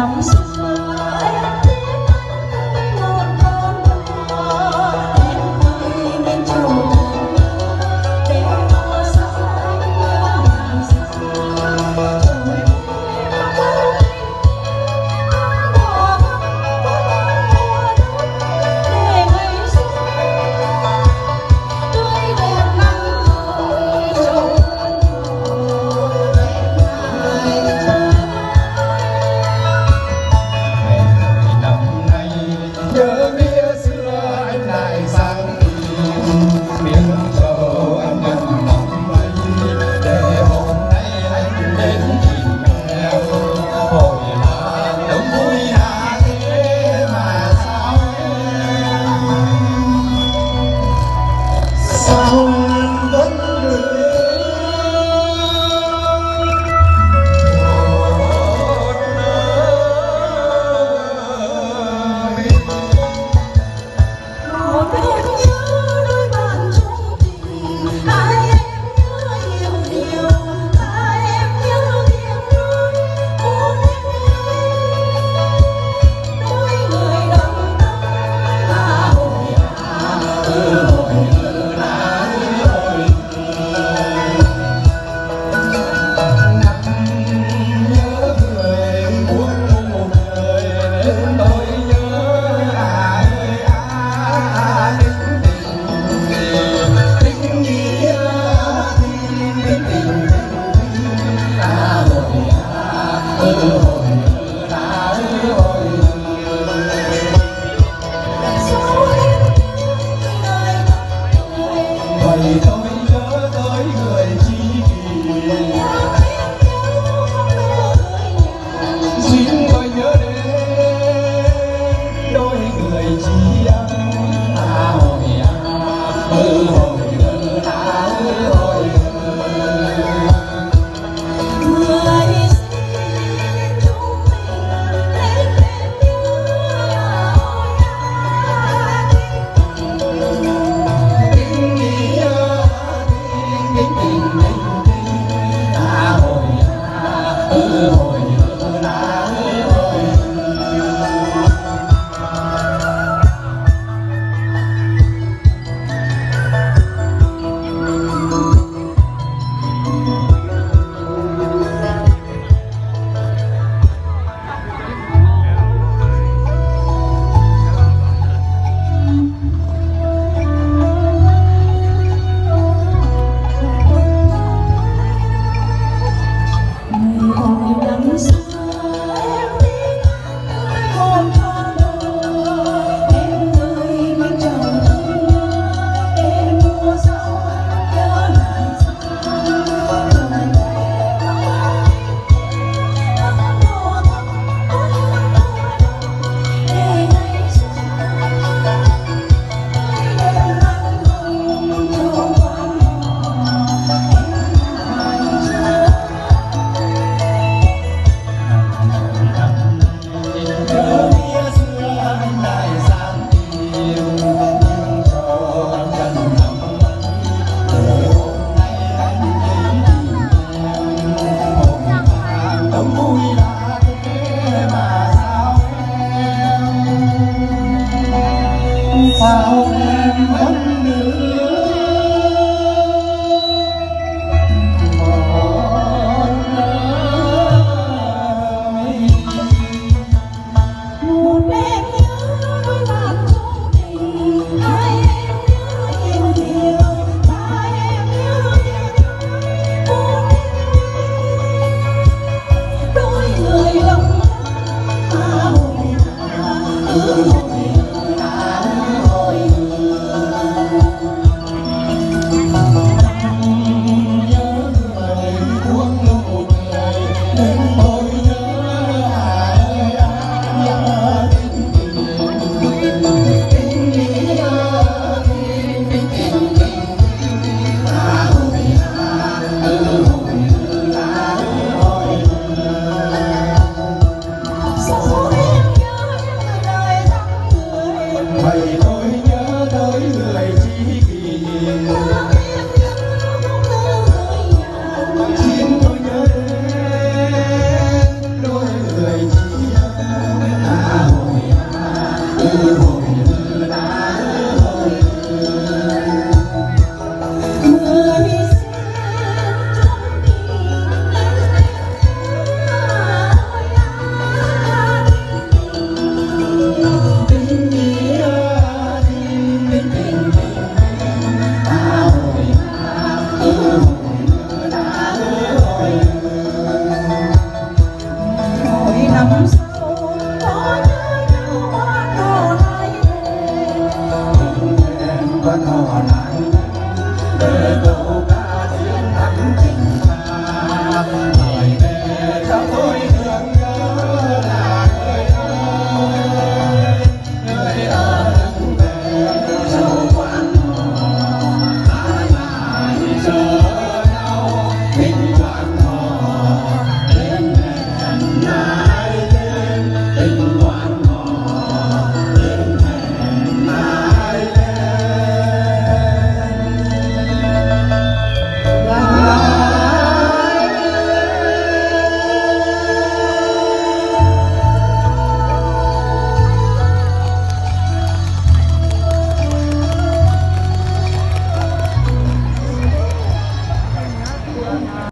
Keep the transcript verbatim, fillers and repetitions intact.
năm xưa em biết anh một con bướm em với những chiều nàng để mùa sau anh nhớ nàng xưa trời em đâu anh bỏ để ngày xuân tươi đẹp nắng vội trầu nhớ nghĩa xưa anh lại sang miếng trầu anh nhận lòng mây để hôm nay anh đến tìm em hồi là đông vui là thế mà sao em sao em vẫn gửi một em nhớ đôi bạn chung tình hai em nhớ yêu nhiều hai em nhớ tiếng nói một em đôi người đồng tâm là hồi à ư hồi ư là ư hồi nhớ người muốn một người nên tôi nhớ à ơi à tình tình tình nghĩa tình tình tình à hồi à ư hồi ư là ư hồi sao em nhớ lời người vậy tôi nhớ tới người chi kỷ nhớ em nhớ không lời nhà xin tôi nhớ đến đôi người chi âm à hồi à ư hồi ư là ư hồi người xin người